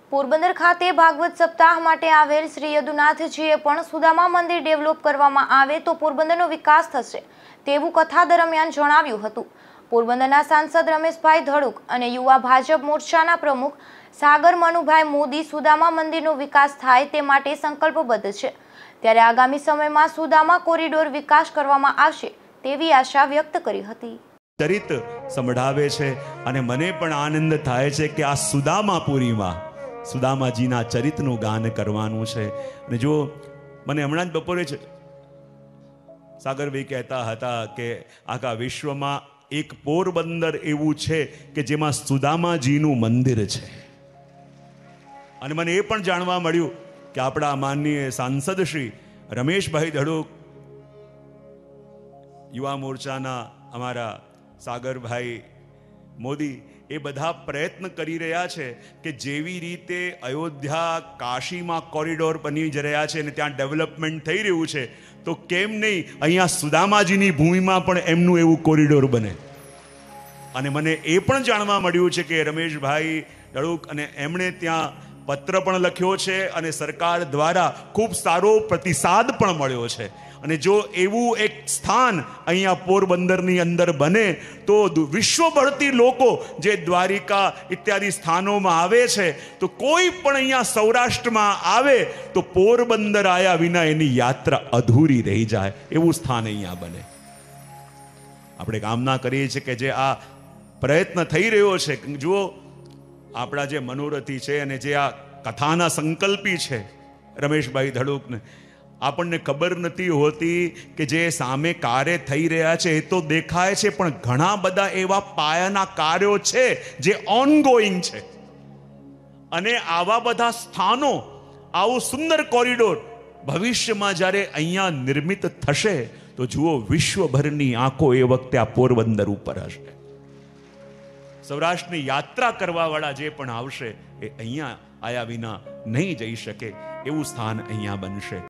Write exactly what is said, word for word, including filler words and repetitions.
પોરબંદર ખાતે ભાગવત સપ્તાહ માટે આવેલ શ્રી યદુનાથજીએ પણ સુદામા મંદિર ડેવલપ કરવામાં આવે તો પોરબંદરનો વિકાસ થશે તેવું કથા દરમિયાન જણાવ્યું હતું। પોરબંદરના સાંસદ રમેશભાઈ ધડુક અને યુવા ભાજપ મોરચાના પ્રમુખ સાગર મનુભાઈ મોદી સુદામા મંદિરનો વિકાસ થાય તે માટે સંકલ્પબદ્ધ છે, ત્યારે આગામી સમયમાં સુદામા કોરિડોર વિકાસ કરવામાં આવશે તેવી આશા વ્યક્ત કરી હતી। ચરિત સંભળાવે છે અને મને પણ આનંદ થાય છે કે આ સુદામાપુરીમાં સુદામાજીના ચરિતનું ગાન કરવાનું છે। અને જો મને હમણાં જ બપોરે જ સાગરભાઈ કહેતા હતા કે આખા વિશ્વમાં એક પોરબંદર એવું છે કે જેમાં સુદામાજીનું મંદિર છે। અને મને એ પણ જાણવા મળ્યું કે આપણા માનનીય સાંસદ શ્રી રમેશભાઈ ધડુક, યુવા મોરચાના અમારા સાગરભાઈ મોદી, એ બધા પ્રયત્ન કરી રહ્યા છે કે જેવી રીતે અયોધ્યા કાશીમાં કોરિડોર બની જ રહ્યા છે અને ત્યાં ડેવલપમેન્ટ થઈ રહ્યું છે, તો કેમ નહીં અહીંયા સુદામાજીની ભૂમિમાં પણ એમનું એવું કોરિડોર બને। અને મને એ પણ જાણવા મળ્યું છે કે રમેશભાઈ ધડુક અને એમણે ત્યાં પત્ર પણ લખ્યો છે અને સરકાર દ્વારા ખૂબ સારો પ્રતિસાદ પણ મળ્યો છે। અને જો એવું એક સ્થાન અહીંયા પોરબંદરની અંદર બને તો વિશ્વભરથી લોકો જે દ્વારિકા ઇત્યાદિ સ્થાનોમાં આવે છે, તો કોઈ પણ અહીંયા સૌરાષ્ટ્રમાં આવે તો પોરબંદર આવ્યા વિના એની યાત્રા અધૂરી રહી જાય એવું સ્થાન અહીંયા બને। આપણે કામના કરીએ છીએ કે જે આ પ્રયત્ન થઈ રહ્યો છે, જુઓ આપણા જે મનોરથી છે અને જે આ કથાના સંકલ્પી છે રમેશભાઈ ધડુકને, આપણને ખબર નથી હોતી કે જે સામે કાર્ય થઈ રહ્યા છે એ તો દેખાય છે, પણ ઘણા બધા એવા પાયાના કાર્યો છે જે ઓનગોઈંગ છે। અને આવા બધા સ્થાનો, આવું સુંદર કોરિડોર ભવિષ્યમાં જ્યારે અહીંયા નિર્મિત થશે તો જુઓ વિશ્વભરની આંખો એ વખતે આ પોરબંદર ઉપર હશે। સૌરાષ્ટ્રની યાત્રા કરવા વાળા જે પણ આવશે એ અહીંયા આયા વિના નહીં જઈ શકે એવું સ્થાન અહીંયા બનશે।